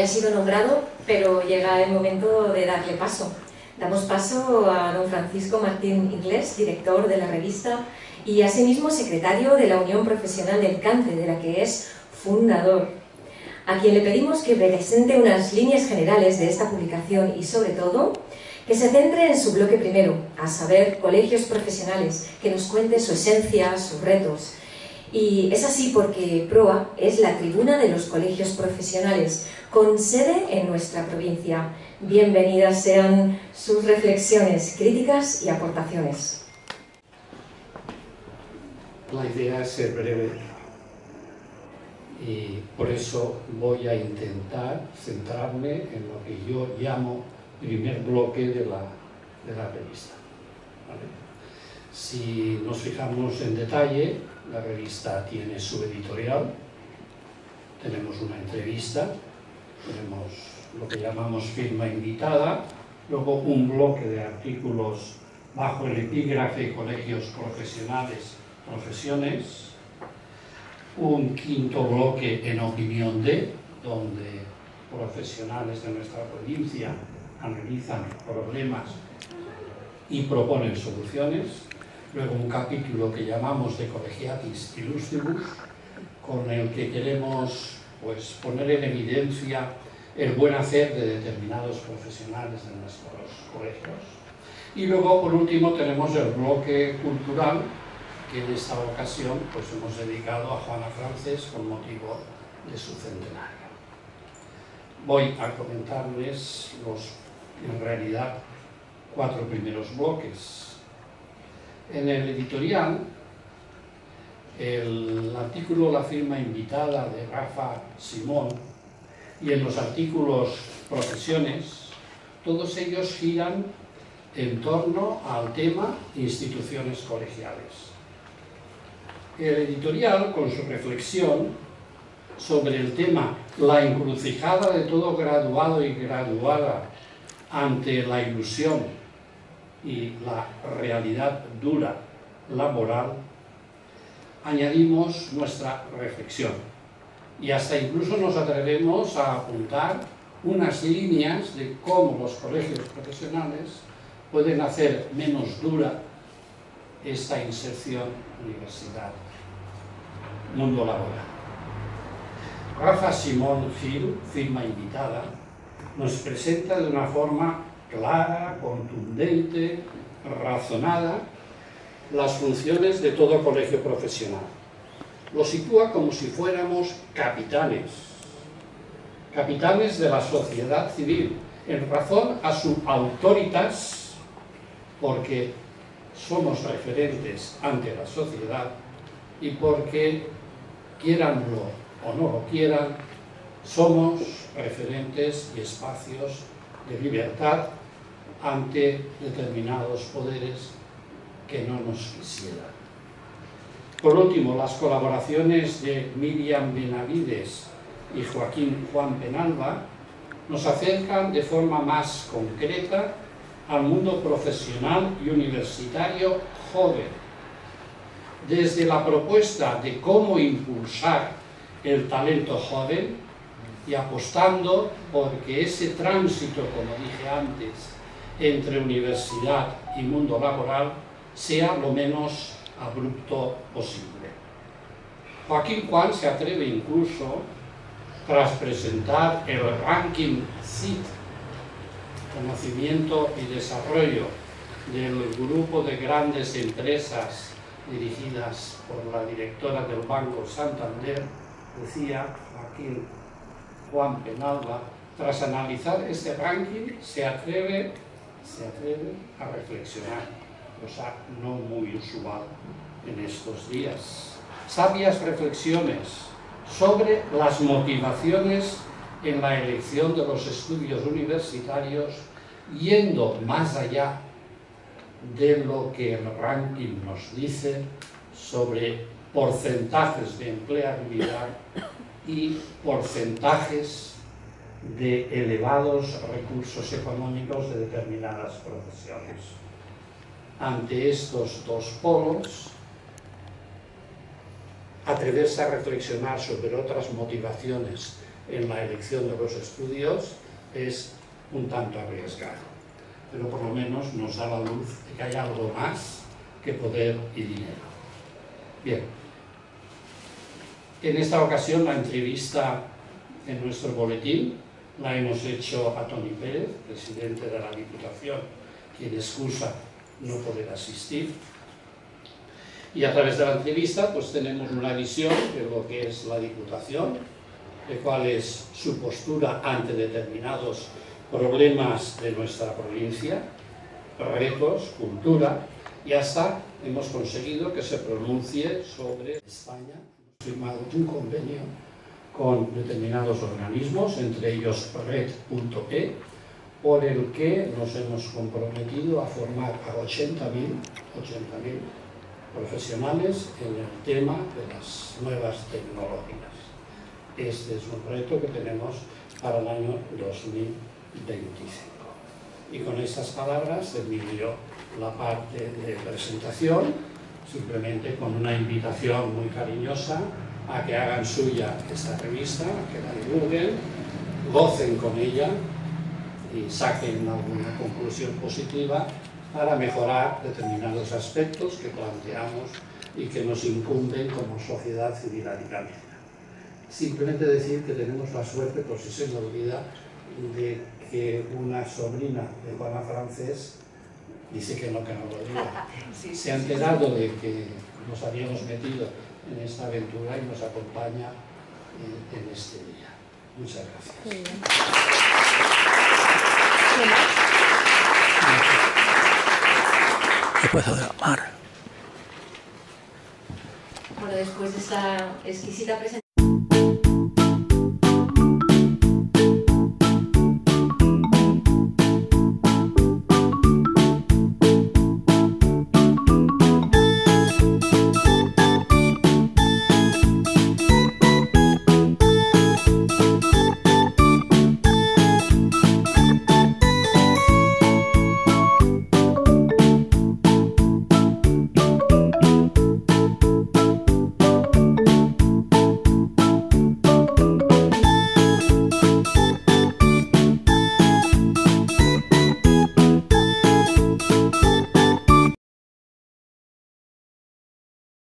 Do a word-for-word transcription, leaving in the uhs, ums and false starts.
ya ha sido nombrado, pero llega el momento de darle paso. Damos paso a don Francisco Martín Inglés, director de la revista y asimismo secretario de la Unión Profesional del Cante, de la que es fundador, a quien le pedimos que presente unas líneas generales de esta publicación y, sobre todo, que se centre en su bloque primero, a saber, colegios profesionales, que nos cuente su esencia, sus retos. Y es así porque PROA es la tribuna de los colegios profesionales, con sede en nuestra provincia. Bienvenidas sean sus reflexiones, críticas y aportaciones. La idea es ser breve y por eso voy a intentar centrarme en lo que yo llamo primer bloque de la, de la revista. ¿Vale? Si nos fijamos en detalle, la revista tiene su editorial, tenemos una entrevista, tenemos lo que llamamos firma invitada, luego un bloque de artículos bajo el epígrafe Colegios Profesionales, Profesiones, un quinto bloque en opinión de, donde profesionales de nuestra provincia analizan problemas y proponen soluciones, luego un capítulo que llamamos de Collegiatis Illustribus, con el que queremos pues, poner en evidencia el buen hacer de determinados profesionales de nuestros colegios. Y luego, por último, tenemos el bloque cultural, que en esta ocasión pues, hemos dedicado a Juana Francés con motivo de su centenario. Voy a comentarles los, en realidad, cuatro primeros bloques. En el editorial, el artículo La firma invitada de Rafa Simón y en los artículos Profesiones, todos ellos giran en torno al tema instituciones colegiales. El editorial, con su reflexión sobre el tema la encrucijada de todo graduado y graduada ante la ilusión y la realidad dura laboral, añadimos nuestra reflexión y hasta incluso nos atrevemos a apuntar unas líneas de cómo los colegios profesionales pueden hacer menos dura esta inserción universidad-mundo laboral. Rafa Simón Gil, firma invitada, nos presenta de una forma clara, contundente, razonada, las funciones de todo colegio profesional. Lo sitúa como si fuéramos capitanes, capitanes de la sociedad civil, en razón a su autoritas, porque somos referentes ante la sociedad y porque, quieranlo o no lo quieran, somos referentes y espacios de libertad ante determinados poderes que no nos quisieran. Por último, las colaboraciones de Miriam Benavides y Joaquín Juan Penalba nos acercan de forma más concreta al mundo profesional y universitario joven, desde la propuesta de cómo impulsar el talento joven y apostando por que ese tránsito, como dije antes, entre universidad y mundo laboral sea lo menos abrupto posible. Joaquín Juan se atreve incluso, tras presentar el ranking C I T, Conocimiento y Desarrollo, del grupo de grandes empresas dirigidas por la directora del Banco Santander, decía Joaquín Juan Penalba, tras analizar este ranking, se atreve, se atreve a reflexionar, cosa no muy usual en estos días. Sabias reflexiones sobre las motivaciones en la elección de los estudios universitarios, yendo más allá de lo que el ranking nos dice sobre porcentajes de empleabilidad y porcentajes de elevados recursos económicos de determinadas profesiones. Ante estos dos polos, atreverse a reflexionar sobre otras motivaciones en la elección de los estudios es un tanto arriesgado, pero por lo menos nos da la luz de que hay algo más que poder y dinero. Bien, en esta ocasión la entrevista en nuestro boletín la hemos hecho a Toni Pérez, presidente de la Diputación, quien excusa no poder asistir. Y a través de la entrevista pues tenemos una visión de lo que es la Diputación, de cuál es su postura ante determinados problemas de nuestra provincia, retos, cultura, y hasta hemos conseguido que se pronuncie sobre España. Hemos firmado un convenio con determinados organismos, entre ellos red punto e, por el que nos hemos comprometido a formar a ochenta mil profesionales en el tema de las nuevas tecnologías. Este es un reto que tenemos para el año dos mil veinticinco. Y con estas palabras termino la parte de presentación, simplemente con una invitación muy cariñosa a que hagan suya esta revista, que la divulguen, gocen con ella y saquen alguna conclusión positiva para mejorar determinados aspectos que planteamos y que nos incumben como sociedad civil aricanera. Simplemente decir que tenemos la suerte, por si se me olvida, de que una sobrina de Juana Francés dice que no, que no lo diga. Se ha enterado de que nos habíamos metido en esta aventura y nos acompaña en, en este día. Muchas gracias. Después de la mar. Bueno, después de esta exquisita presentación.